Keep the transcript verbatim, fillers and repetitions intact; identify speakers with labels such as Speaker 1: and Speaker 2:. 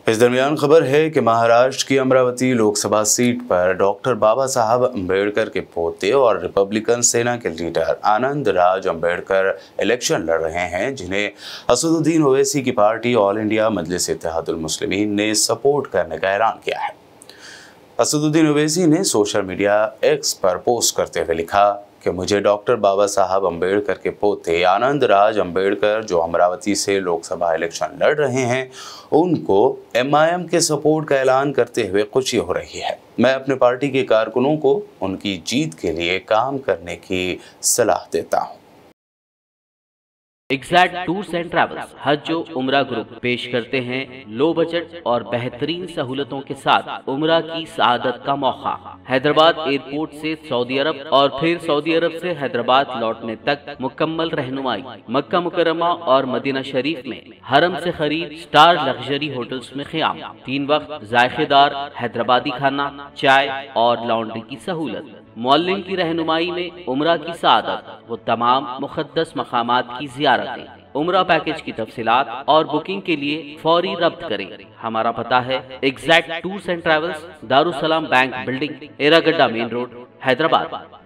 Speaker 1: इस दरमियान खबर है कि महाराष्ट्र की अमरावती लोकसभा सीट पर डॉक्टर बाबा साहब अम्बेडकर के पोते और रिपब्लिकन सेना के लीडर आनंद राज अम्बेडकर इलेक्शन लड़ रहे हैं, जिन्हें असदुद्दीन ओवैसी की party all India Majlis Ittehadul Muslimeen ने सपोर्ट करने का ऐलान किया है। असदुद्दीन ओवैसी ने सोशल मीडिया एक्स पर पोस्ट करते हुए लिखा कि मुझे डॉक्टर बाबा साहब अम्बेडकर के पोते आनंद राज अम्बेडकर, जो अमरावती से लोकसभा इलेक्शन लड़ रहे हैं, उनको एम आई एम के सपोर्ट का ऐलान करते हुए खुशी हो रही है। मैं अपने पार्टी के कारकुनों को उनकी जीत के लिए काम करने की सलाह देता हूँ।
Speaker 2: एग्जैक्ट टूर्स एंड ट्रैवल्स हज उम्रा ग्रुप पेश करते हैं लो बजट और बेहतरीन सहूलतों के साथ उम्रा की सआदत का मौका। हैदराबाद एयरपोर्ट से सऊदी अरब और फिर सऊदी अरब से हैदराबाद लौटने तक मुकम्मल रहनुमाई। मक्का मुकर्रमा और मदीना शरीफ में हरम से करीब स्टार लग्जरी होटल्स में क़याम, तीन वक्त जायकेदार हैदराबादी खाना, चाय और लॉन्ड्री की सहूलत। मौल्लिम की रहनुमाई में उम्रा की सआदत वो तमाम मुक़द्दस मकामात की ज़ियारतें। उम्रा पैकेज की तफसीलात और बुकिंग के लिए फौरी रब्त करें। हमारा पता है exact tours and travels, Darussalam bank building, Erragadda main road, Hyderabad.